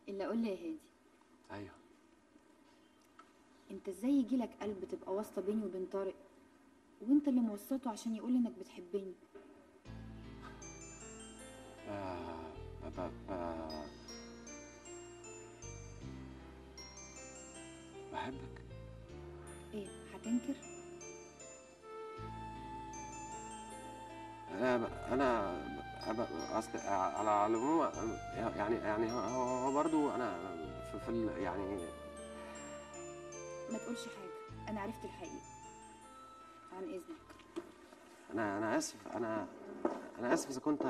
الا قول لي يا هادي، ايوه. انت ازاي يجيلك قلب تبقى واسطه بيني وبين طارق، وانت اللي موسطه عشان يقول انك بتحبني؟ ب... ب... ب... بحبك. ايه هتنكر؟ اصل على العموم، يعني هو برضو انا يعني. ما تقولش حاجه، انا عرفت الحقيقه. عن اذنك. انا اسف. انا اسف اذا كنت.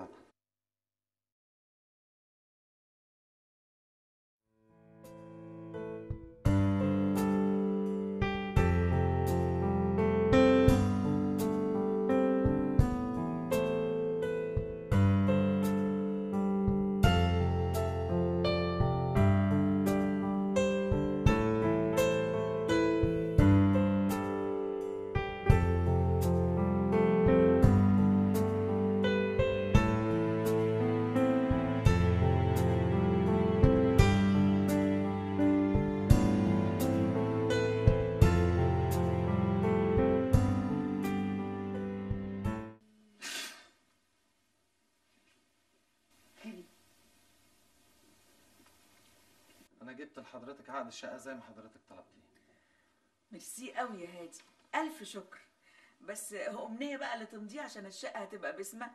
هادي، انا جبت لحضرتك عقد الشقه زي ما حضرتك طلبتيه. ميرسي قوي يا هادي، الف شكر. بس امنيه بقى اللي تمضيه عشان الشقه هتبقى باسمها.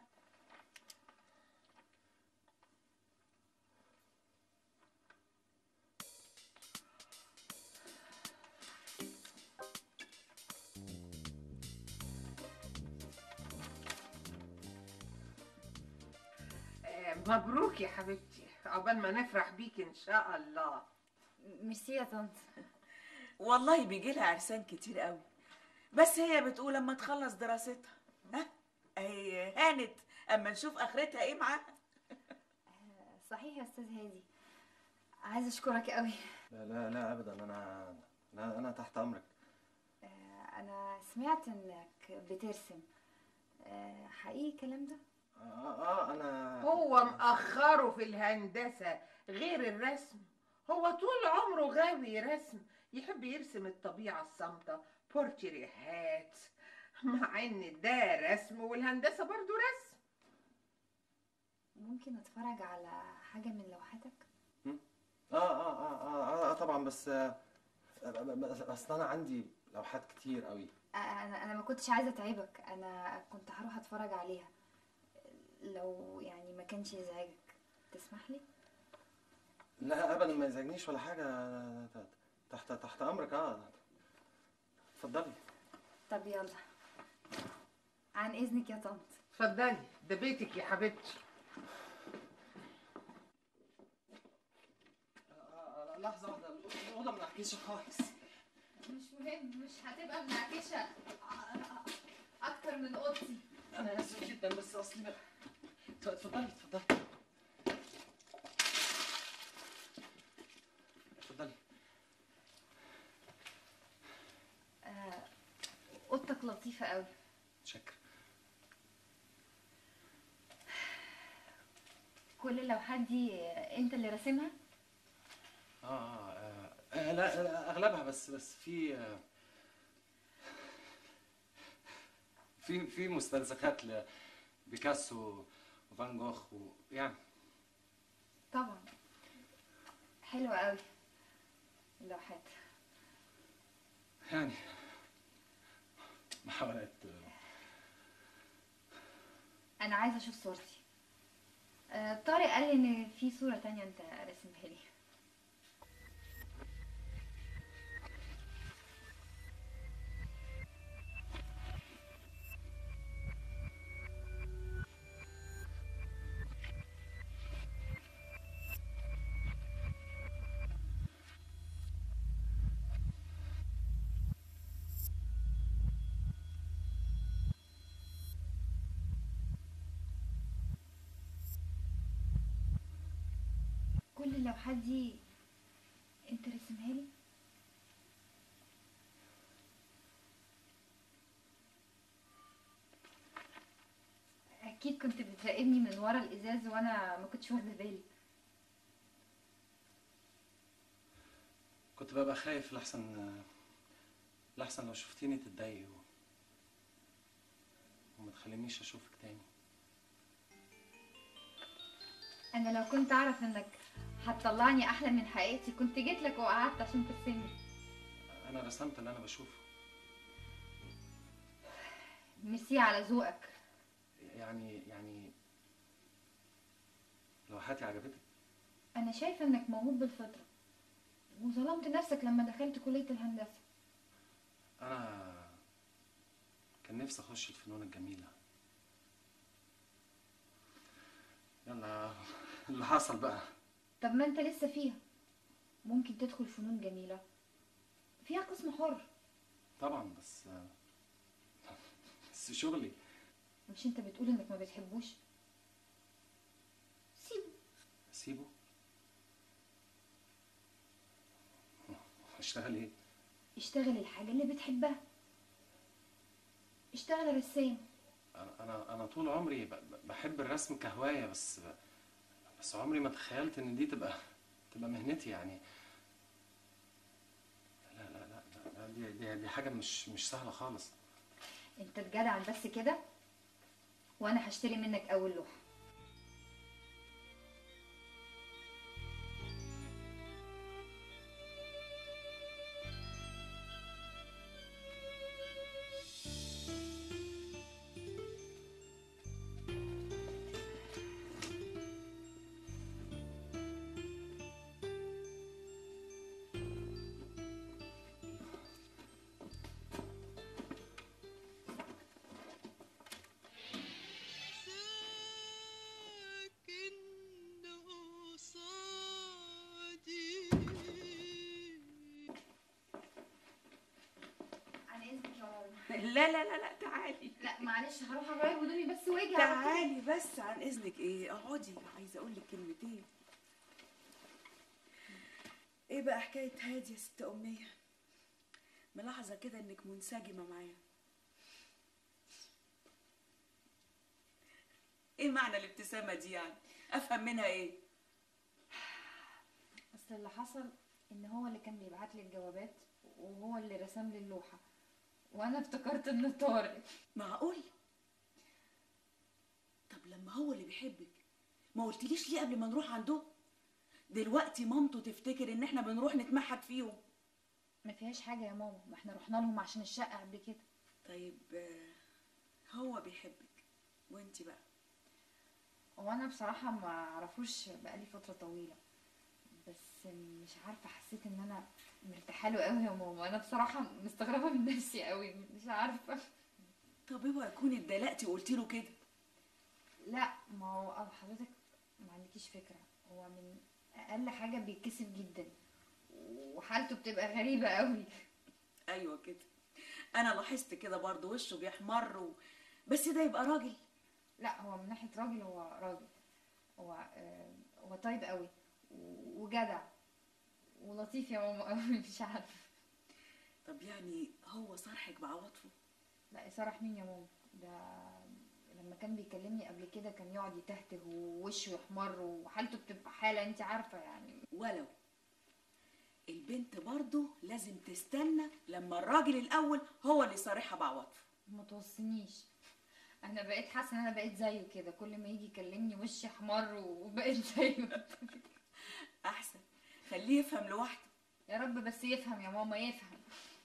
مبروك يا حبيبتي، عقبال ما نفرح بيك ان شاء الله. ميرسي يا طنط. والله بيجي لها عرسان كتير قوي، بس هي بتقول اما تخلص دراستها. ها هي هانت اما نشوف اخرتها ايه معاها. صحيح يا استاذ هادي، عايزه اشكرك قوي. لا لا لا ابدا، انا تحت امرك. انا سمعت انك بترسم، حقيقي الكلام ده؟ انا هو مأخره في الهندسة غير الرسم. هو طول عمره غاوي رسم، يحب يرسم الطبيعة الصامتة، بورتريهات، مع ان ده رسم والهندسة برضو رسم. ممكن اتفرج على حاجه من لوحاتك؟ طبعا، بس اصل انا عندي لوحات كتير قوي. انا ما كنتش عايزه اتعبك، انا كنت هروح اتفرج عليها لو يعني ما كانش يزعجك. تسمح لي؟ لا ابدا، ما يزعجنيش ولا حاجه. تحت امرك. اتفضلي. طب يلا، عن اذنك يا طنط. اتفضلي، ده بيتك يا حبيبتي. لحظه واحده، الاوضه ما نحكيش خالص. مش مهم، مش هتبقى منعكشه اكتر من اوضتي. انا اسف جدا، بس اصلي اتفضلي. اوضتك لطيفه قوي. شكرا. كل اللوحات دي انت اللي راسمها؟ لا اغلبها، بس في مستلزمات لبيكاسو وفان جوخ يعني. طبعا، حلوه قوي اللوحات. يعني محاولات. انا عايزه اشوف صورتي. طارق قال لي ان في صوره تانية انت راسمها لي. كل اللوحات دي انت راسمها لي؟ اكيد كنت بتراقبني من ورا الازاز وانا ما كنتش واخده بالي. كنت ببقى خايف لحسن لو شفتيني تتضايقي وما تخلينيش اشوفك تاني. انا لو كنت اعرف انك هتطلعني احلى من حقيقتي كنت جيت لك وقعدت عشان ترسمني. انا رسمت اللي انا بشوفه. ميرسي على ذوقك. يعني لوحاتي عجبتك؟ انا شايفه انك موهوب بالفطره وظلمت نفسك لما دخلت كليه الهندسه. انا كان نفسي اخش الفنون الجميله. يلا اللي حصل بقى. طب ما انت لسه فيها، ممكن تدخل فنون جميله فيها قسم حر. طبعا بس شغلي. مش انت بتقول انك ما بتحبوش؟ سيبه. اسيبه؟ اشتغل ايه؟ اشتغل الحاجه اللي بتحبها. اشتغل رسام. انا طول عمري بحب الرسم كهوايه، بس عمري ما تخيلت ان دي تبقى مهنتي يعني. لا دي حاجه مش سهله خالص. انت تجدع بس كده وانا هشتري منك اول لوحه. لا لا لا لا، تعالي. لا معلش هروح اغير هدومي بس واجي. تعالي بس عن اذنك. ايه، اقعدي، عايزه اقول لك كلمتين. ايه بقى حكايه هادي يا ست امنيه؟ ملاحظه كده انك منسجمه معايا. ايه معنى الابتسامه دي يعني؟ افهم منها ايه؟ اصل اللي حصل ان هو اللي كان بيبعت لي الجوابات وهو اللي رسم لي اللوحه وانا افتكرت انه طارق. معقول؟ طب لما هو اللي بيحبك ما قلتليش ليه قبل ما نروح عنده؟ دلوقتي مامته تفتكر ان احنا بنروح نتمحك فيهم. ما فيهاش حاجه يا ماما، ما احنا رحنا لهم عشان الشقه قبل كده. طيب هو بيحبك وانتي بقى؟ وانا بصراحه ما اعرفوش بقالي فتره طويله، بس مش عارفه حسيت ان انا مرتاحه له قوي يا ماما. انا بصراحه مستغربه من نفسي قوي، مش عارفه. طب اوعي تكوني اتدلقتي وقلتي له كده. لا ما هو او حضرتك ما عندكيش فكره، هو من اقل حاجه بيتكسف جدا وحالته بتبقى غريبه قوي. ايوه كده، انا لاحظت كده برضه، وشه بيحمر بس ده يبقى راجل؟ لا هو من ناحيه راجل هو راجل. هو طيب قوي وجدع ولطيف يا ماما قوي. مش عارفه. طب يعني هو صارحك بعواطفه؟ لا يصرح مين يا ماما؟ ده لما كان بيكلمني قبل كده كان يقعد يتهته ووشه يحمر وحالته بتبقى حاله انت عارفه يعني. ولو البنت برضه لازم تستنى لما الراجل الاول هو اللي يصارحها بعواطفه. ما توصنيش، انا بقيت حاسه ان انا بقيت زيه كده، كل ما يجي يكلمني وشي احمر وبقيت زيه. احسن خليه يفهم لوحده. يا رب بس يفهم يا ماما، يفهم.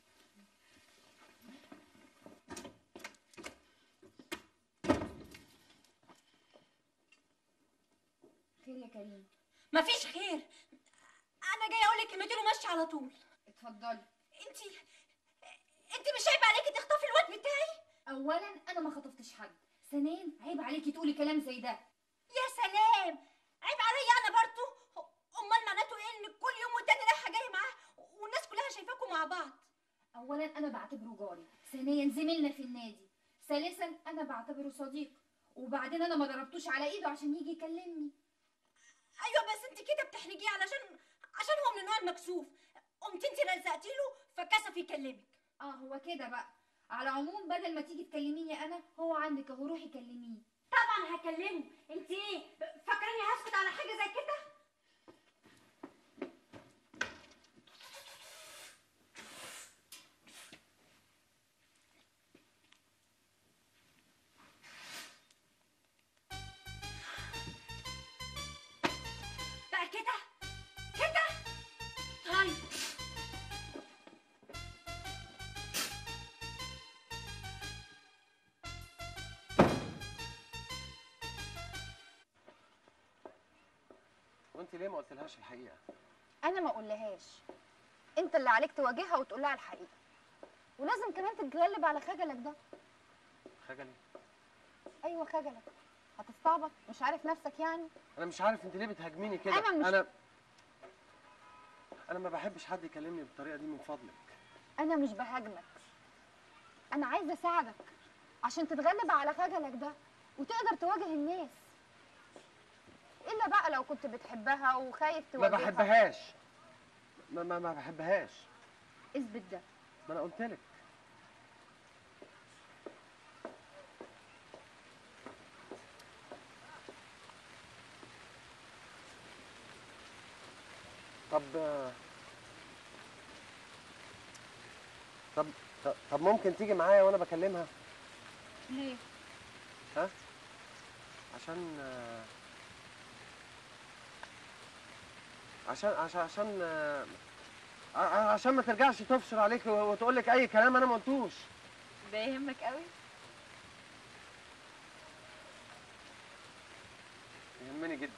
خير يا كريم؟ مفيش خير، انا جايه اقول لك كلمتين وماشيه على طول. اتفضلي. انت مش عيب عليكي تخطفي الواد بتاعي؟ اولا انا ما خطفتش حد، ثانيا عيب عليكي تقولي كلام زي ده. يا سلام، عيب عليا انا برضه. امال معناته ايه ان كل يوم والتاني رايحه جايه معاه والناس كلها شايفاكم مع بعض؟ اولا انا بعتبره جاري، ثانيا زميلنا في النادي، ثالثا انا بعتبره صديق، وبعدين انا ما ضربتوش على ايده عشان يجي يكلمني. ايوه بس انت كده بتحرجيه عشان هو من النوع المكسوف. قمت انت لزقتي له فكسف يكلمك. هو كده بقى. على العموم بدل ما تيجي تكلميني انا، هو عندك اهو، روحي كلميه. طبعا هكلمه. انت ايه فاكراني هسكت على حاجه زي كده؟ وانت ليه ما قلتلهاش الحقيقه؟ انا ما اقولهاش، انت اللي عليك تواجهها وتقول لها الحقيقه، ولازم كمان تتغلب على خجلك ده. خجلي؟ ايوه خجلك، هتستعبط مش عارف نفسك يعني. انا مش عارف انت ليه بتهاجميني كده. انا ما بحبش حد يكلمني بالطريقه دي، من فضلك. انا مش بهاجمك، انا عايزه اساعدك عشان تتغلب على خجلك ده وتقدر تواجه الناس. الا بقى لو كنت بتحبها وخايف ما تواجهها. بحبهاش. ما بحبهاش. اثبت ده. ما انا قلت لك. طب طب طب ممكن تيجي معايا وانا بكلمها؟ ليه؟ ها؟ عشان عشان ما ترجعش تفشل عليك وتقول لك اي كلام انا ما قلتوش. ده يهمك قوي؟ يهمني جدا.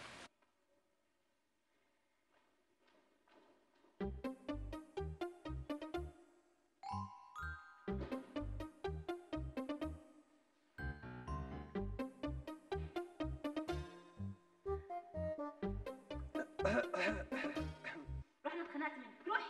روح، انا اتخنقت منك، روح.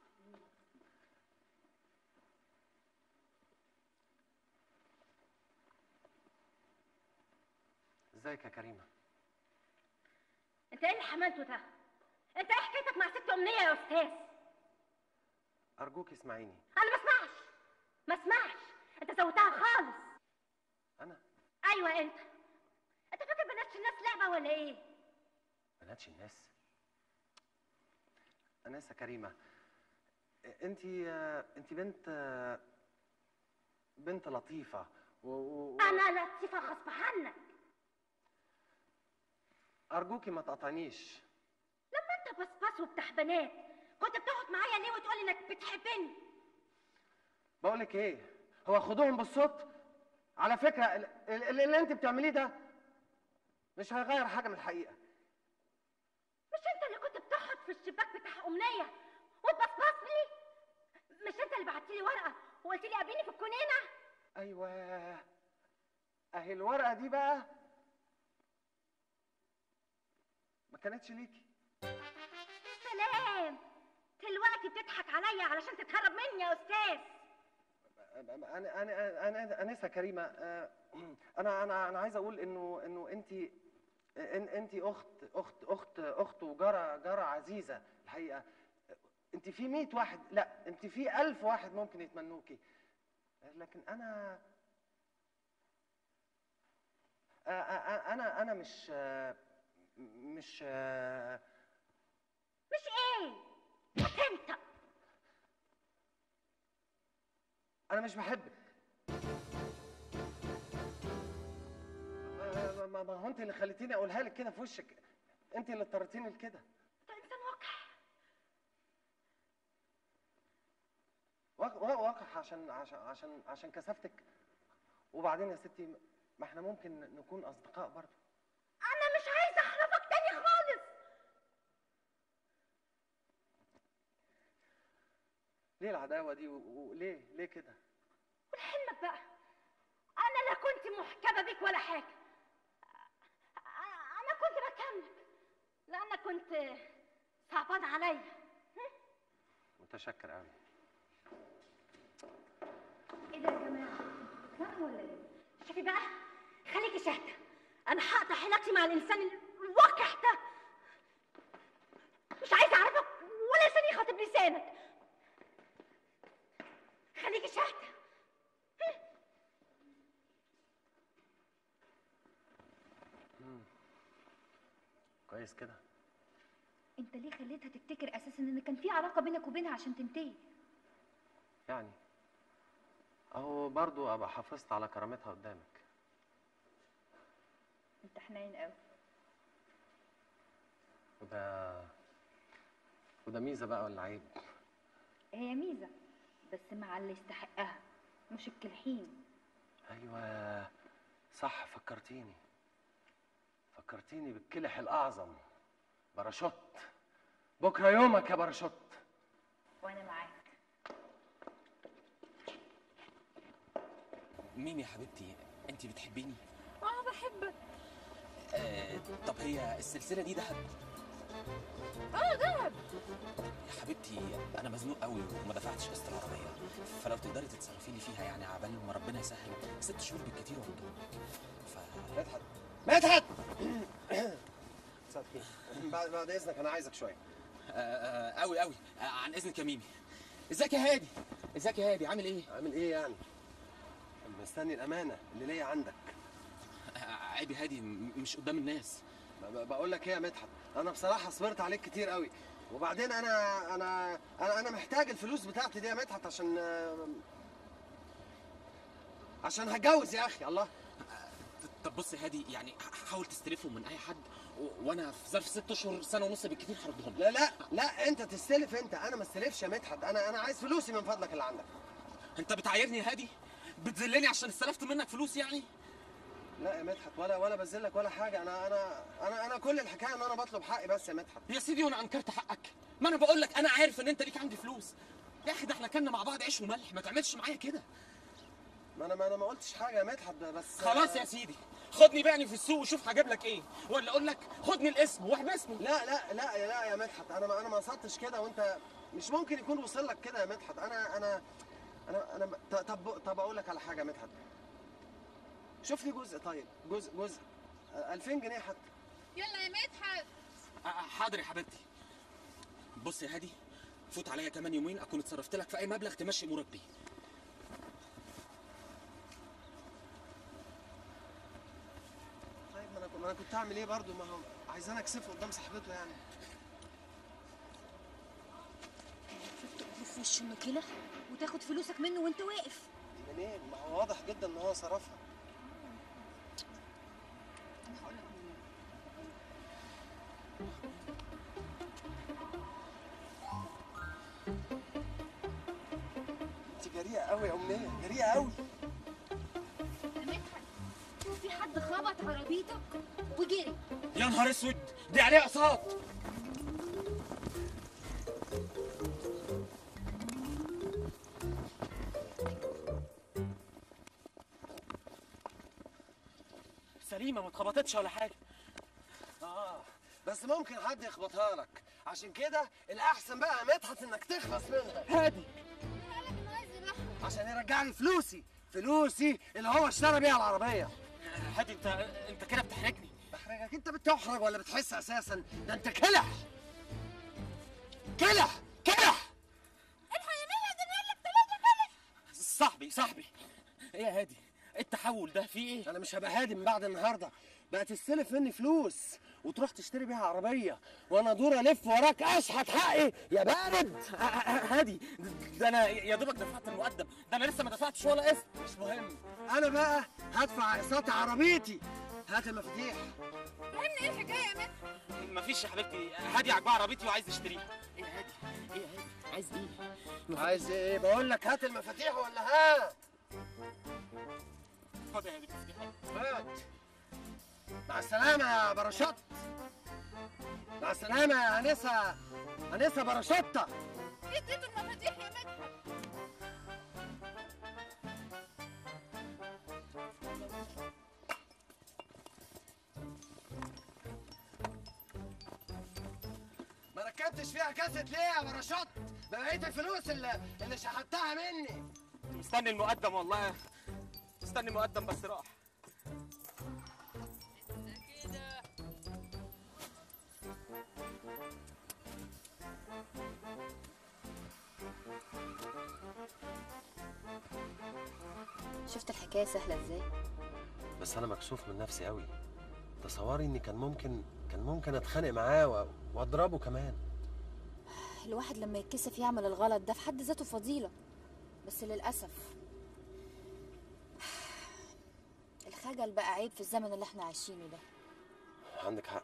ازيك يا كريمه؟ انت ايه اللي حملته ده؟ انت ايه حكايتك مع ست امنيه يا استاذ؟ ارجوك اسمعيني. انا ما اسمعش. انت سويتها خالص. انا؟ ايوه انت فاكر بنات الناس لعبه ولا ايه؟ بناتش الناس؟ انسه كريمه، انت بنت لطيفه انا لطيفه غصب عنك. ارجوكي ما تقطعنيش. لما انت بصبص وبتاع بنات كنت بتقعد معايا ليه وتقولي انك بتحبني؟ بقولك ايه، هو خدوهم بالصوت. على فكره اللي انت بتعمليه ده مش هيغير حاجه من الحقيقه. مش انت اللي كنت بتقعد في الشباك بتاع امنيه وتبصبص لي؟ مش انت اللي بعت لي ورقه وقلت لي قابليني في الكونينه؟ ايوه، اهي الورقه دي بقى ما كانتش ليكي. سلام، دلوقتي بتضحك عليا علشان تتهرب مني يا استاذ. انا انسه كريمه، انا عايز اقول انه انت اخت وجاره عزيزه الحقيقه. انت في 100 واحد، لا انت في 1000 واحد ممكن يتمنوكي، لكن انا مش ايه؟ انت انا مش بحبك. ما هو انت اللي خليتيني اقولها لك كده في وشك، انت اللي اضطريتيني لكده. انت انسان وقح عشان كسفتك. وبعدين يا ستي، ما احنا ممكن نكون اصدقاء برضه. انا مش عايزه اعرفك تاني خالص. ليه العداوه دي وليه كده؟ ولحلمك بقى، انا لا كنت محجبه بيك ولا حاجه. انا كنت بكملك لانك كنت صعبان عليا. متشكر قوي. ايه ده يا جماعه؟ بتفهموا ولا ايه؟ شوفي بقى، خليكي شاهده، انا هقطع علاقتي مع الانسان الوقح ده. مش عايزه اعرفك ولا لسان يخاطب لسانك. خليكي شاهده. كويس كده. انت ليه خليتها تفتكر اساسا ان كان في علاقه بينك وبينها عشان تنتهي؟ يعني اهو برضو ابقى حافظت على كرامتها قدامك. انت حنين قوي. وده ميزه بقى ولا عيب؟ هي ميزه بس مع اللي يستحقها، مش الكلحين. ايوه صح، فكرتيني بالكلح الاعظم. باراشوت، بكره يومك يا باراشوت. وانا معاك. مين يا حبيبتي؟ انت بتحبيني؟ بحبك. طب هي السلسله دي دهب؟ دهب. يا حبيبتي انا مزنوق قوي وما دفعتش قسط العربيه، فلو تقدري تتصرفي لي فيها يعني عبال ما ربنا يسهل 6 شهور بالكتير وهدوم. مدحت مدحت مساء الخير. بعد اذنك انا عايزك شويه. قوي قوي عن اذنك يا ميمي. ازيك يا هادي؟ ازيك يا هادي؟ عامل ايه؟ عامل ايه يعني؟ مستني الامانه اللي ليا عندك. عيب يا هادي، مش قدام الناس. بقول لك ايه يا مدحت، انا بصراحه صبرت عليك كتير قوي، وبعدين انا محتاج الفلوس بتاعتي دي يا مدحت عشان هتجوز يا اخي. الله. طب بص يا هادي، يعني حاول تستلفهم من اي حد وانا في ظرف 6 اشهر سنه ونص بالكتير هردهم. لا لا لا، انت تستلف انت، انا ما استلفش يا مدحت. انا عايز فلوسي من فضلك اللي عندك. انت بتعايرني يا هادي؟ بتذلني عشان استلفت منك فلوس يعني؟ لا يا مدحت، ولا بذلك ولا حاجه. انا كل الحكايه ان انا بطلب حقي بس يا مدحت. يا سيدي وانا انكرت حقك؟ ما انا بقول لك انا عارف ان انت ليك عندي فلوس يا اخي، ده احنا كنا مع بعض عيش وملح، ما تعملش معايا كده. ما انا ما قلتش حاجه يا مدحت بس. خلاص يا سيدي، خدني بعني في السوق وشوف هجيب لك ايه، ولا اقول لك خدني الاسم واحبسني. لا يا مدحت، انا ما قصدتش كده، وانت مش ممكن يكون وصل لك كده يا مدحت. انا طب اقول لك على حاجه يا مدحت. شوف لي جزء، طيب جزء 2000 جنيه حتى. يلا يا مدحت. حاضر يا حبيبتي. بص يا هادي، فوت عليا كمان يومين اكون اتصرفت لك في اي مبلغ تمشي امورك بيه. طيب ما انا كنت اعمل ايه برضو؟ ما هو عايزان اكسفه قدام صاحبته يعني. شفت في وشه انه كده وتاخد فلوسك منه وانت واقف. منين؟ ما هو واضح جدا ان هو صرفها. انا هقول لك منين. انت جريئه قوي يا امنيه، جريئه قوي. يا مدحت، في حد خبط عربيتك وجري. يا نهار اسود، دي عليها اقساط. سليمه، ما اتخبطتش ولا حاجه. بس ممكن حد يخبطها لك، عشان كده الاحسن بقى يا مدحت انك تخلص منها. هادي، قالك انه عايز يبيعها. عشان يرجع لي فلوسي اللي هو اشترى بيها العربيه. هادي انت كده بتحرجني. بحرجك؟ انت بتحرج ولا بتحس اساسا؟ ده انت كلح كلح كلح. الحق يا مدحت، ده قال لك 3 كلح. صاحبي، ايه يا هادي؟ ايه التحول ده؟ في ايه؟ انا مش هبقى هادي من بعد النهارده. بقى تستلف مني فلوس وتروح تشتري بيها عربيه، وانا دور الف وراك اشحت حقي يا بارد. هادي، ده انا يا دوبك دفعت المقدم، ده انا لسه ما دفعتش ولا قسط. مش مهم، انا بقى هدفع اقساط عربيتي. هات المفاتيح. فهمني ايه الحكايه يا مدحت؟ مفيش يا حبيبتي، هادي عجبها عربيتي وعايز يشتريها. ايه يا هادي؟ ايه يا هادي؟ عايز ايه؟ عايز ايه؟ بقول لك هات المفاتيح ولا هات. خد يا هادي مفتاحك. هات. مع السلامة يا باراشوت. مع السلامة يا أنسة باراشوتة. اديته المفاتيح يا مدحت. ما ركبتش فيها كاسة ليه يا باراشوت؟ بقية الفلوس اللي شحتها مني. مستني المقدم والله، مستني المقدم بس راح. شفت الحكايه سهله ازاي؟ بس أنا مكسوف من نفسي أوي. تصوري إني كان ممكن أتخانق معاه وأضربه كمان. الواحد لما يتكسف يعمل الغلط ده في حد ذاته فضيله، بس للاسف الخجل بقى عيب في الزمن اللي احنا عايشينه ده. عندك حق،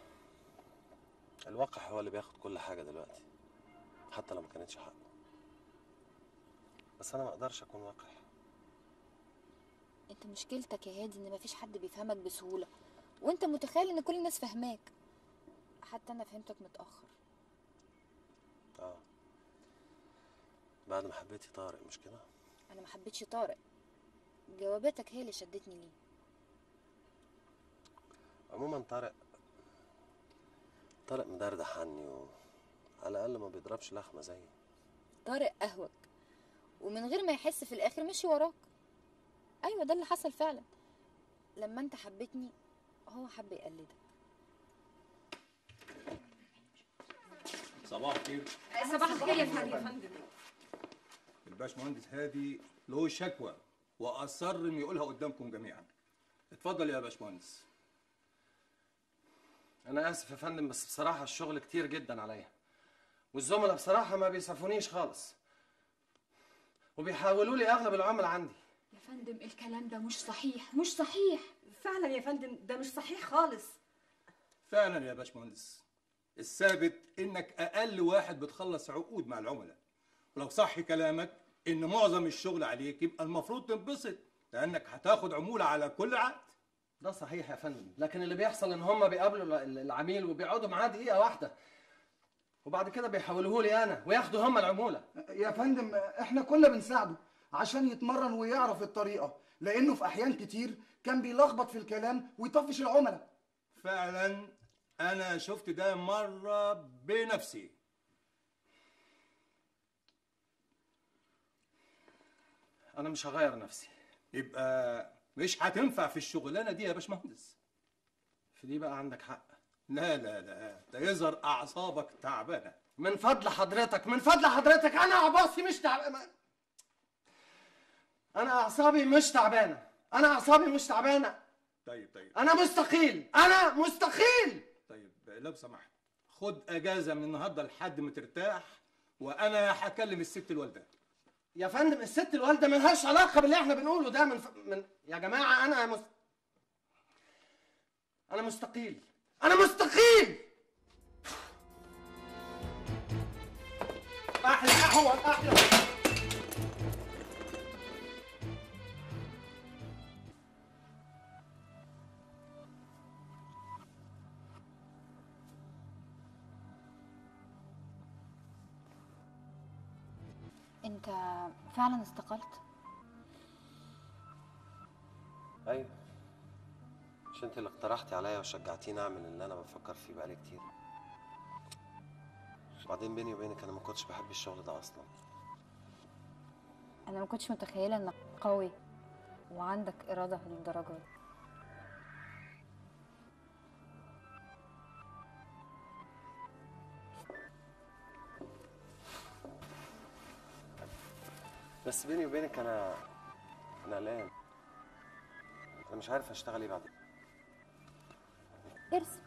الواقع هو اللي بياخد كل حاجة دلوقتي، حتى لو ما كانتش حقه. بس أنا ما أقدرش أكون وقح. انت مشكلتك يا هادي ان مفيش حد بيفهمك بسهوله، وانت متخيل ان كل الناس فاهماك. حتى انا فهمتك متأخر. اه، بعد ما حبيتي طارق مش كده؟ انا ما حبيتش طارق، جواباتك هي اللي شدتني ليه. عموما طارق مدردح عني على الاقل ما بيضربش لخمه زيي. طارق اهوج ومن غير ما يحس في الاخر مشي وراك. ايوه ده اللي حصل فعلا. لما انت حبيتني هو حب يقلدك. صباح الخير. صباح الخير يا فندم. الباشمهندس هادي له شكوى واصر انه يقولها قدامكم جميعا. اتفضل يا باشمهندس. انا اسف يا فندم، بس بصراحه الشغل كتير جدا عليا، والزملاء بصراحه ما بيصرفونيش خالص، وبيحولوا لي اغلب العملاء عندي. يا فندم الكلام ده مش صحيح، مش صحيح فعلا يا فندم، ده مش صحيح خالص. فعلا يا باشمهندس، الثابت انك اقل واحد بتخلص عقود مع العملاء، ولو صح كلامك ان معظم الشغل عليك يبقى المفروض تنبسط لانك هتاخد عمولة على كل عقد. ده صحيح يا فندم، لكن اللي بيحصل ان هم بيقابلوا العميل وبيقعدوا معاه دقيقه واحده، وبعد كده بيحولوه لي انا وياخدوا هم العموله. يا فندم احنا كنا بنساعده عشان يتمرن ويعرف الطريقه، لانه في احيان كتير كان بيلخبط في الكلام ويطفش العملاء. فعلا انا شفت ده مرة بنفسي. انا مش هغير نفسي. يبقى مش هتنفع في الشغلانه دي يا باشمهندس. في دي بقى عندك حق. لا لا لا، ده يظهر اعصابك تعبانه. من فضل حضرتك انا اعصابي مش تعبانه. انا اعصابي مش تعبانه. طيب انا مستقيل. طيب لو سمحت خد اجازه من النهارده لحد ما ترتاح، وانا هكلم الست الوالده. يا فندم الست الوالده ملهاش علاقه باللي احنا بنقوله ده. يا جماعه انا مستقيل. احلى قهوه احلى. انت فعلا استقلت؟ ايوه، مش انت اللي اقترحتي عليا وشجعتيني اعمل اللي انا بفكر فيه بقالي كتير؟ وبعدين بيني وبينك انا ما كنتش بحب الشغل ده اصلا. انا ما كنتش متخيله انك قوي وعندك اراده للدرجه دي. بس بيني وبينك انا قلقان. انا مش عارف اشتغل ايه بعدين. ارسم.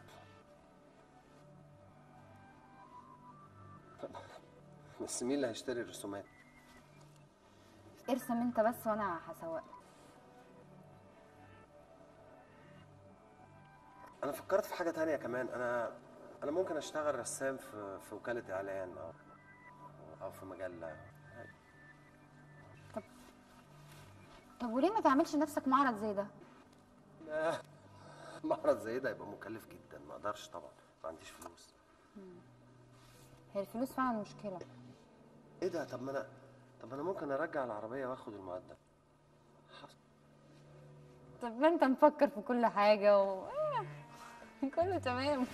بس مين اللي هيشتري الرسومات؟ ارسم انت بس وانا هسوق. انا فكرت في حاجه تانية كمان. انا ممكن اشتغل رسام في وكاله اعلان او في مجله. طب وليه ما تعملش نفسك معرض زي ده؟ لا، معرض زي ده يبقى مكلف جدا، ما اقدرش طبعا، ما عنديش فلوس. هي الفلوس فعلا مشكله. ايه ده؟ طب ما انا ممكن ارجع العربيه واخد المقدم. طب ما انت مفكر في كل حاجه كله تمام.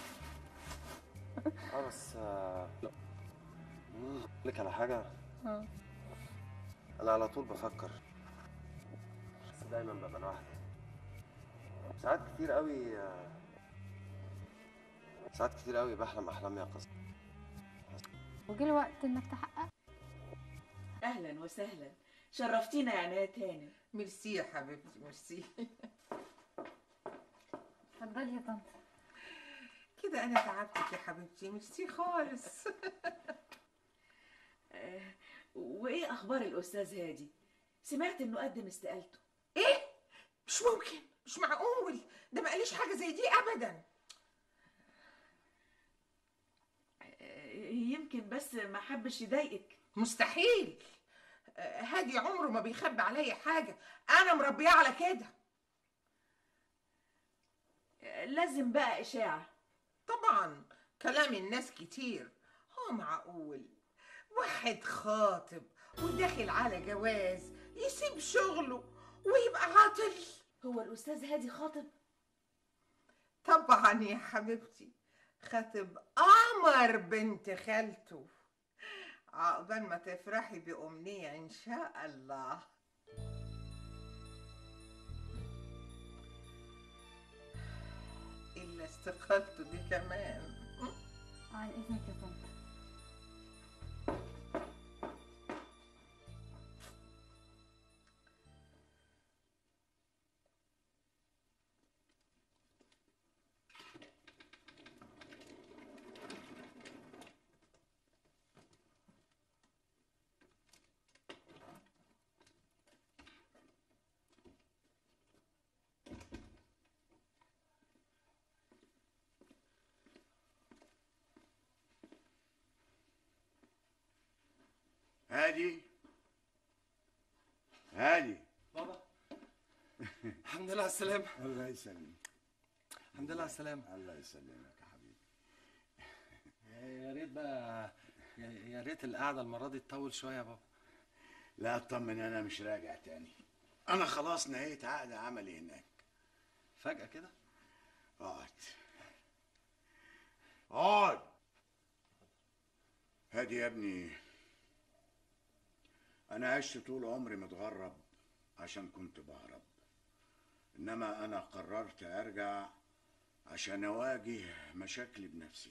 بس لا، لك على حاجه. انا على طول بفكر، بس دايما ببقى لوحدي. ساعات كتير قوي بحلم احلام يقظة. وجه الوقت انك تحقق. اهلا وسهلا، شرفتينا يا عناية هانم. ميرسي يا حبيبتي، ميرسي. اتفضلي يا طنط. كده انا تعبتك يا حبيبتي، ميرسي خالص. وايه اخبار الاستاذ هادي؟ سمعت انه قدم استقالته. ايه؟ مش ممكن، مش معقول، ده ما قاليش حاجه زي دي ابدا. يمكن بس ما حبش يضايقك. مستحيل. هادي عمره ما بيخبي عليا حاجه، انا مربيه على كده. لازم بقى اشاعه. طبعا كلام الناس كتير. هو معقول واحد خاطب وداخل على جواز يسيب شغله ويبقى عاطل؟ هو الأستاذ هادي خاطب؟ طبعا يا حبيبتي، خاطب قمر بنت خالته. عقبال ما تفرحي بأمنية إن شاء الله. إلا استقالته دي كمان. عن اذنك يا طنط. هادي هادي بابا الحمد لله على السلامة. الله يسلمك. الحمد لله على السلامة. الله يسلمك يا حبيبي. يا ريت بقى، يا ريت القعدة المرة دي تطول شوية يا بابا. لا اطمن، انا مش راجع تاني. انا خلاص نهيت عقد عملي هناك. فجأة كده؟ اقعد اقعد. هادي يا ابني، انا عشت طول عمري متغرب عشان كنت بهرب، انما انا قررت ارجع عشان اواجه مشاكلي بنفسي.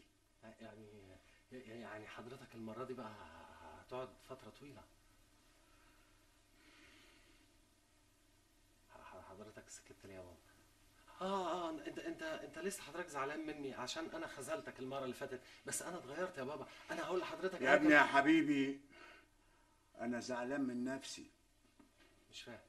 يعني حضرتك المرة دي بقى هتقعد فترة طويلة. حضرتك سكت ليه يا بابا؟ انت لسه حضرتك زعلان مني عشان انا خذلتك المرة اللي فاتت، بس انا اتغيرت يا بابا. انا هقول لحضرتك يا ابني يا حبيبي، انا زعلان من نفسي. مش فاهم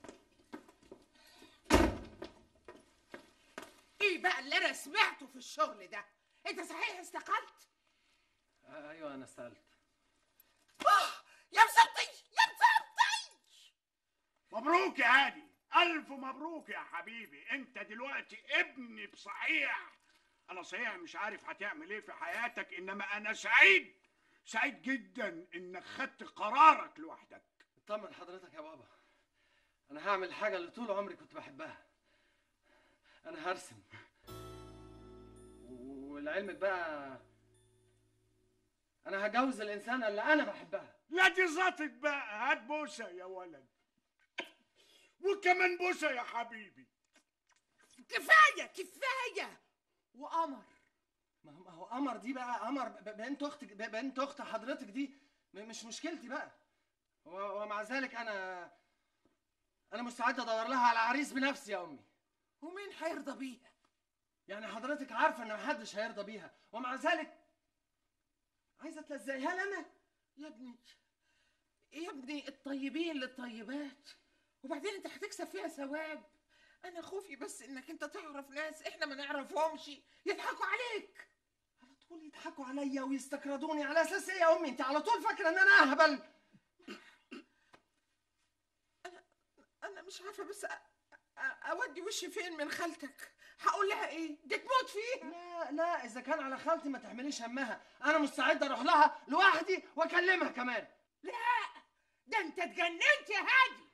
ايه بقى اللي انا سمعته في الشغل ده؟ انت صحيح استقلت؟ ايوه انا استقلت. يا مسطي يا مسطي! مبروك يا هادي، الف مبروك يا حبيبي. انت دلوقتي ابني بصحيح. انا صحيح مش عارف هتعمل ايه في حياتك، انما انا سعيد جدا انك خدت قرارك لوحدك. اطمن حضرتك يا بابا، انا هعمل الحاجة اللي طول عمري كنت بحبها. انا هرسم، ولعلمك بقى انا هجوز الانسانة اللي انا بحبها. لا دي ظبطت بقى، هات بوسه يا ولد، وكمان بوسه يا حبيبي. كفايه وقمر. ما هو قمر دي بقى، قمر بنت اخت حضرتك دي مش مشكلتي بقى. ومع ذلك انا مستعد ادور لها على عريس بنفسي يا امي. ومين هيرضى بيها؟ يعني حضرتك عارفه ان محدش هيرضى بيها، ومع ذلك عايزه تلزقيها لنا؟ يا ابني الطيبين للطيبات، وبعدين انت هتكسب فيها ثواب. انا خوفي بس انك انت تعرف ناس احنا ما نعرفهمش يضحكوا عليك. على طول يضحكوا عليا ويستكردوني على اساس ايه يا امي؟ انت على طول فاكره ان انا اهبل. انا مش عارفه بس اودي وشي فين من خالتك؟ هقول لها ايه؟ دي تموت فيها. لا اذا كان على خالتي ما تحمليش همها، انا مستعد اروح لها لوحدي واكلمها كمان. لا ده انت اتجننت يا هادي.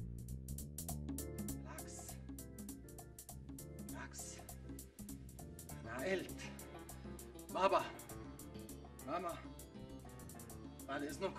بالعكس انا عقلت. بابا ماما بعد اذنكم.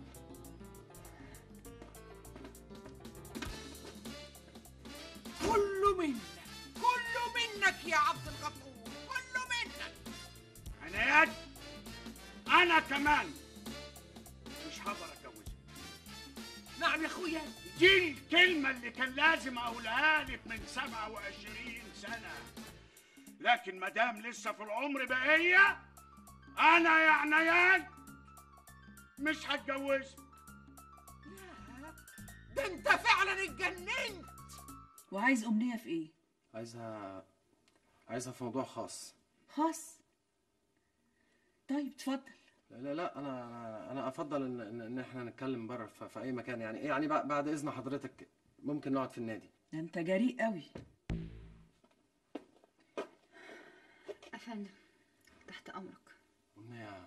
كله منك يا عبد الغفور، كله منك. عناد، انا كمان مش هقدر اتجوزك. نعم يا اخويا. دي الكلمة اللي كان لازم اقولها لك من 27 سنة، لكن مدام لسه في العمر بقية انا يا عناد مش هتجوزك. لا ده انت فعلا اتجننت. وعايز أمنية في إيه؟ عايزها في موضوع خاص. خاص؟ طيب اتفضل. لا انا افضل ان احنا نتكلم بره في اي مكان. يعني بعد اذن حضرتك ممكن نقعد في النادي. ده انت جريء قوي. افندم تحت امرك. أمنية،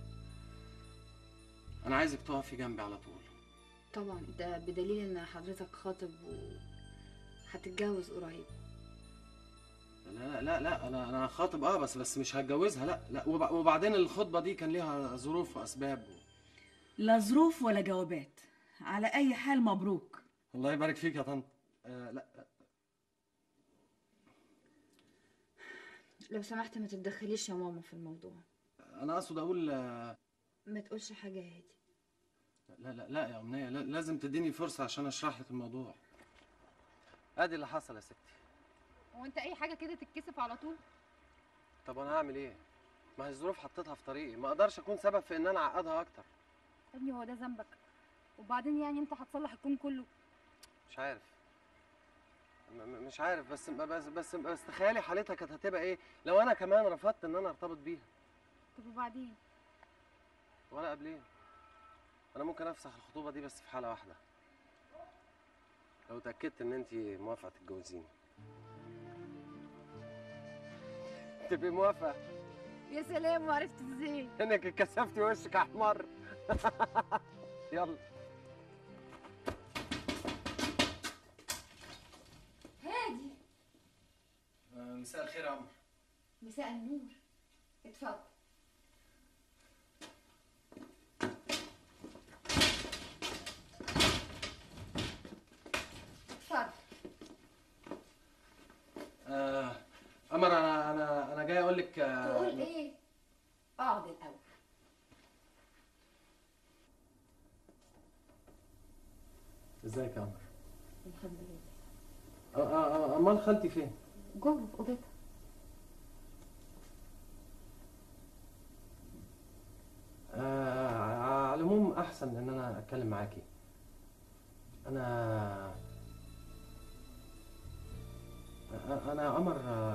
انا عايزك تقفي جنبي على طول. طبعا ده بدليل ان حضرتك خاطب وهتتجوز قريب. لا لا لا، انا خاطب بس مش هتجوزها. لا لا، وبعدين الخطبه دي كان ليها ظروف واسباب. لا ظروف ولا جوابات، على اي حال مبروك. الله يبارك فيك يا طنط. لا لو سمحت ما تتدخليش يا ماما في الموضوع. انا اقصد اقول ما تقولش حاجه يا هادي. لا لا لا يا امنيه، لازم تديني فرصه عشان اشرح لك الموضوع. ادي اللي حصل يا ستي. هو انت اي حاجه كده تتكسف على طول؟ طب انا هعمل ايه؟ ما هي الظروف حطيتها في طريقي، ما اقدرش اكون سبب في ان انا اعقدها اكتر. يا ابني هو ده ذنبك؟ وبعدين يعني انت هتصلح الكون كله؟ مش عارف، مش عارف، بس تخيلي حالتها كانت هتبقى ايه لو انا كمان رفضت ان انا ارتبط بيها. طب وبعدين؟ ولا قبلين. انا ممكن افسخ الخطوبه دي بس في حاله واحده، لو اتاكدت ان انت موافقه تتجوزيني. تبقي موافقه؟ يا سلام، وعرفت ازاي؟ انك اتكسفتي وشك احمر. يلا. هادي. مساء الخير يا عمر. مساء النور. اتفضل. اتفضل. قمر، انا جاي اقول لك. تقول ايه؟ اقعد الاول. ازيك يا قمر؟ الحمد لله. امال خالتي فين؟ جوه في اوضتها. على العموم احسن ان انا اتكلم معاكي. انا يا قمر،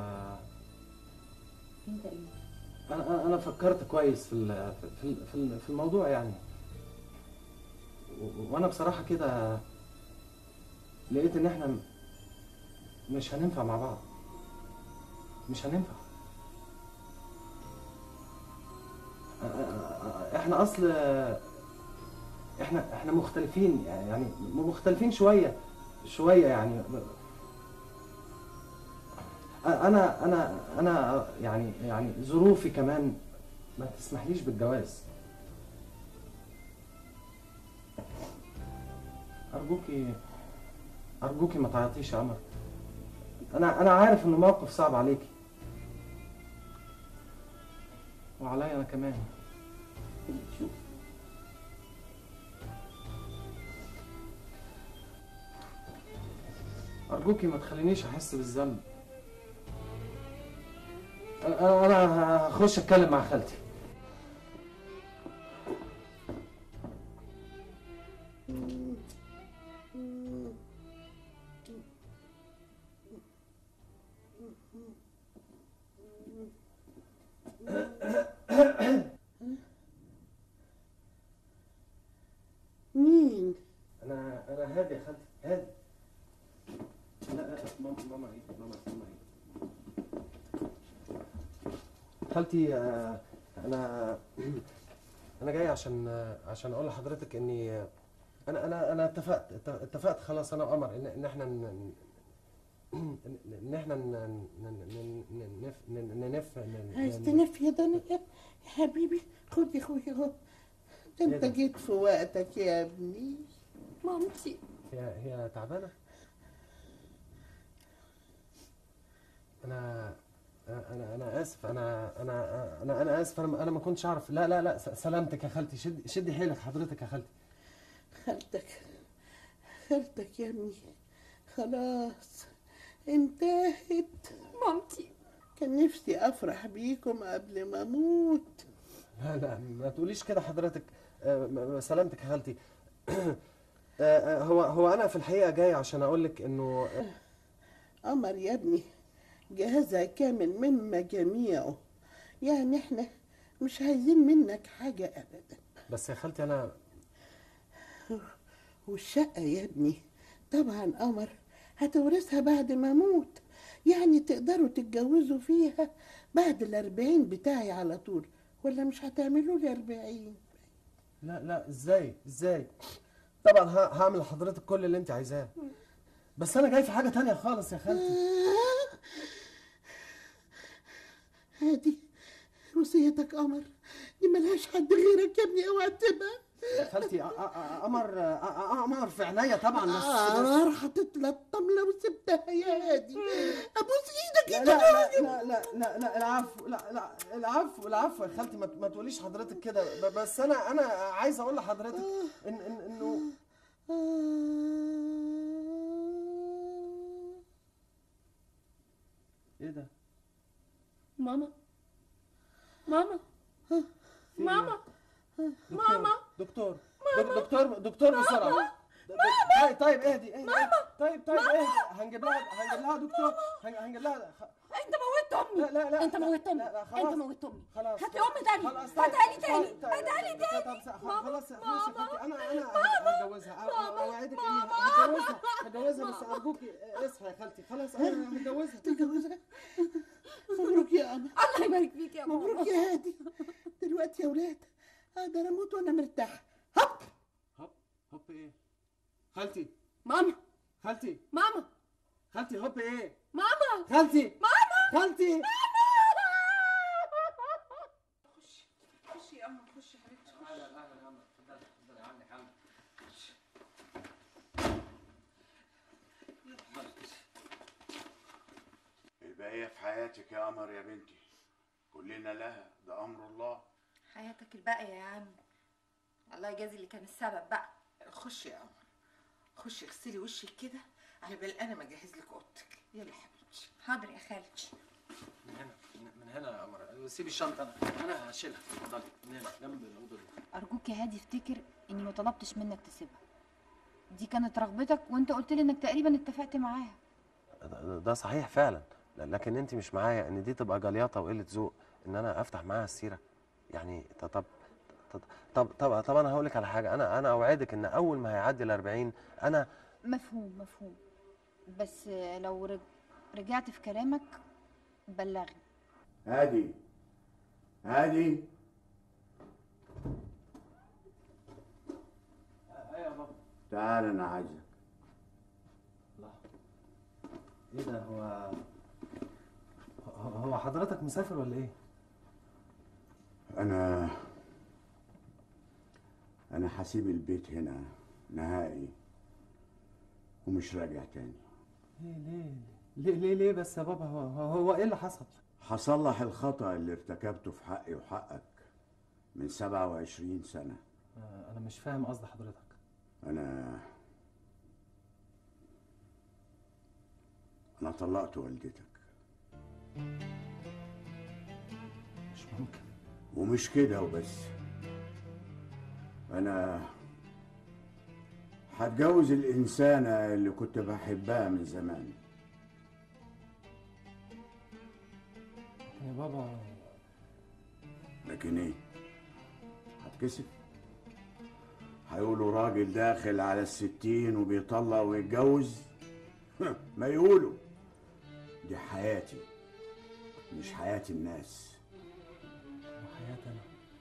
انت ايه؟ انا فكرت كويس في الموضوع يعني، وانا بصراحه كده لقيت ان احنا مش هننفع مع بعض. مش هننفع. احنا اصل احنا مختلفين، يعني مختلفين شويه يعني. انا يعني ظروفي كمان ما تسمحليش بالجواز. ارجوكي ما تعيطيش يا قمر. انا عارف انه موقف صعب عليكي وعليا انا كمان. ارجوكي ما تخلينيش احس بالذنب. انا هخش اتكلم مع خالتي. مين؟ انا هادي يا خالتي، هادي. لا ماما ايه؟ ماما ايه؟ خالتي، انا جاي عشان اقول لحضرتك اني انا اتفقت خلاص انا وقمر ان احنا عايز تنف يا دنيا يا حبيبي؟ خد يا اخويا اهو. ده انت جيت في وقتك يا ابني. مامتي هي تعبانه. انا اسف. انا اسف. انا ما كنتش اعرف. لا سلامتك يا خالتي. شدي حيلك حضرتك يا خالتي. خالتك يا ابني خلاص انتهت. مامتي كان نفسي افرح بيكم قبل ما اموت. لا ما تقوليش كده حضرتك. سلامتك يا خالتي. هو انا في الحقيقه جاي عشان اقول لك انه قمر يا ابني جهازها كامل من مجاميعه، يعني احنا مش عايزين منك حاجه ابدا. بس يا خالتي انا والشقه يا ابني طبعا قمر هتورثها بعد ما اموت، يعني تقدروا تتجوزوا فيها بعد ال40 بتاعي على طول، ولا مش هتعملوا لي 40؟ لا لا، ازاي؟ طبعا هعمل لحضرتك كل اللي انت عايزاه، بس انا جاي في حاجه تانية خالص يا خالتي. هادي، وصيتك قمر، دي ملهاش حد غيرك يا ابني، اوعى تبقى. يا خالتي قمر في عينيا طبعا، بس هتتلطم لو سبتها يا هادي، ابوس ايدك لا انت. لا العفو، العفو يا خالتي، ما تقوليش حضرتك كده، بس انا عايز اقول لحضرتك انه ايه ده؟ ماما دكتور بسرعه. طيب اهدي. طيب اهدي، هنجيب لها دكتور، هنجيب لها. انت موتت امي. لا انت موتت امي. خلاص. انت موتت امي. خلاص. هات لي امي تاني. خلاص. هاتها لي تاني. خلاص يا خالتي، انا هتجوزها، اوعدك اني هتجوزها، بس ارجوكي اصحي يا خالتي، خلاص انا هتجوزها. مبروك يا قمر. الله يبارك فيك يا ماما. مبروك يا هادي. دلوقتي يا ولاد اقدر اموت وانا مرتاحه. هوب ايه؟ خالتي ماما. هوب ايه؟ ماما. خالتي. خشي يا قمر، خشي يا حبيبتي. اهلا يا قمر، اتفضلي يا عمي حمد. البقية في حياتك يا قمر يا بنتي، كلنا لها، ده أمر الله. حياتك الباقية يا عم، الله يجازي اللي كان السبب بقى. خشي يا قمر، خشي اغسلي وشك كده على بال انا ما اجهز لك اوضتك. يلا حبيبتي. حاضر يا خالتي. من هنا يا قمر، سيبي الشنطه، انا هشيلها. اتفضلي من هنا جنب الاوضه دي. ارجوك يا هادي افتكر اني ما طلبتش منك تسيبها، دي كانت رغبتك وانت قلت لي انك تقريبا اتفقت معاها. ده صحيح فعلا، لكن انت مش معايا، ان دي تبقى جليطه وقله ذوق ان انا افتح معاها السيره يعني. طب انا هقول لك على حاجه، انا اوعدك ان اول ما هيعدي ال40 انا. مفهوم، بس لو رجعت في كلامك بلغني. هادي ايه يا بابا؟ تعال انا عايزك. الله، ايه ده؟ هو حضرتك مسافر ولا ايه؟ انا هسيب البيت هنا نهائي ومش راجع تاني. ليه بس يا بابا؟ هو ايه اللي حصل؟ هصلح الخطأ اللي ارتكبته في حقي وحقك من 27 سنة. انا مش فاهم قصد حضرتك. انا طلقت والدتك. مش ممكن. ومش كده وبس، انا هتجوز الانسانة اللي كنت بحبها من زمان. يا بابا. لكن ايه؟ هتكسف؟ هيقولوا راجل داخل على 60 وبيطلق ويتجوز؟ ما يقولوا. دي حياتي مش حياة الناس. وحياتي انا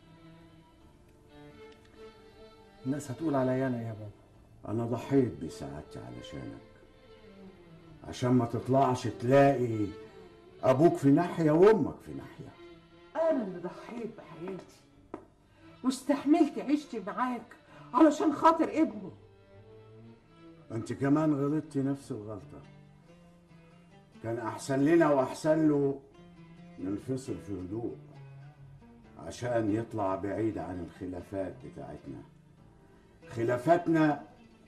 الناس هتقول عليا انا ايه يا بابا؟ انا ضحيت بسعادتي علشانك، عشان ما تطلعش تلاقي ابوك في ناحية وامك في ناحية. انا اللي ضحيت بحياتي واستحملت عيشتي معاك علشان خاطر ابنه. انت كمان غلطتي نفس الغلطة. كان احسن لنا واحسن له ننفصل في هدوء عشان يطلع بعيد عن الخلافات بتاعتنا، خلافاتنا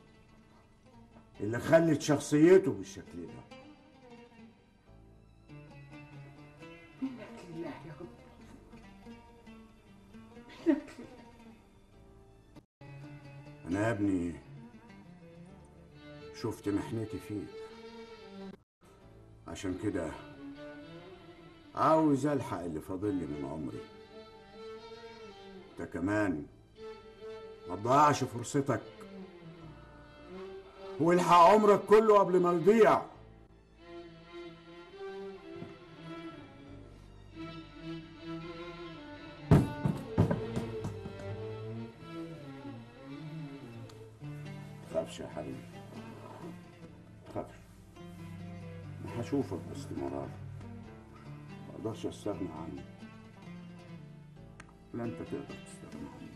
اللي خلت شخصيته بالشكل ده. منك لله يا رب، منك لله. انا يا ابني شفت محنتي فيك، عشان كده عاوز الحق اللي فاضل لي من عمري. انت كمان ما تضيعش فرصتك والحق عمرك كله قبل ما يضيع. تخافش يا حبيبي، ما تخافش. أنا هشوفك باستمرار، ما اقدرش استغنى عنك، لا انت تقدر تستغنى عني.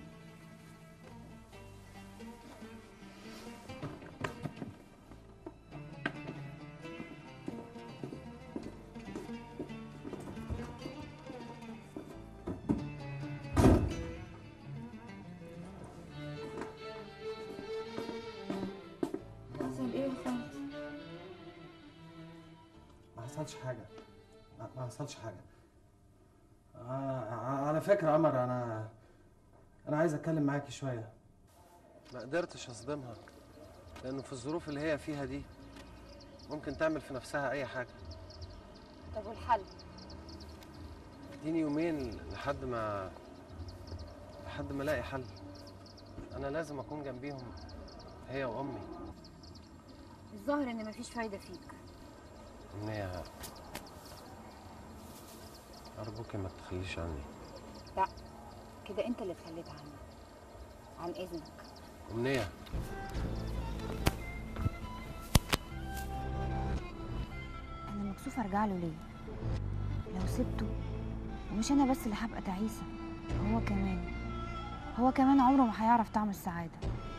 حصل ايه يا خالد؟ ما حصلش حاجة، ما حصلش حاجة. على فكرة عمر، أنا عايز أتكلم معاكي شوية. ما قدرتش أصدمها، لأنه في الظروف اللي هي فيها دي ممكن تعمل في نفسها أي حاجة. طب والحل؟ اديني يومين لحد ما ألاقي حل. أنا لازم أكون جنبيهم، هي وأمي. الظاهر ان مفيش فايده فيك. أمنية، أرجوكي ما تتخليش عني. لا، كده انت اللي اتخليت عني. عن اذنك. أمنية، انا مكسوفه ارجع له ليه؟ لو سبته ومش انا بس اللي هبقى تعيسه، هو كمان عمره ما هيعرف طعم السعاده.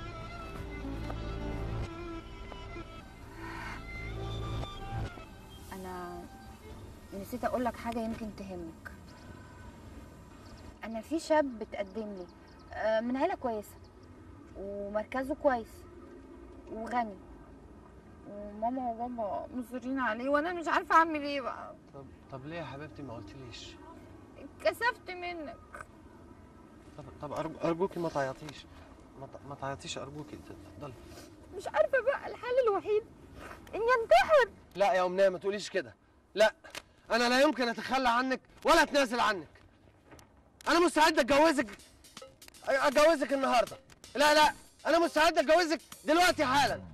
انا نسيت اقول لك حاجه يمكن تهمك. انا في شاب بتقدم لي من عيله كويسه ومركزه كويس وغني، وماما وبابا مصرين عليه وانا مش عارفه اعمل ايه بقى. طب ليه يا حبيبتي ما قلتليش؟ اتكسفت منك. طب أرجوكي ما تعيطيش، ما تعيطيش أرجوكي، اتفضلي. مش عارفه بقى، الحل الوحيد اني انتحر. لا يا أمنية، ما تقوليش كده، لا، أنا لا يمكن أتخلى عنك ولا أتنازل عنك. أنا مستعد أتجوزك النهاردة. لا، أنا مستعد أتجوزك دلوقتي حالا.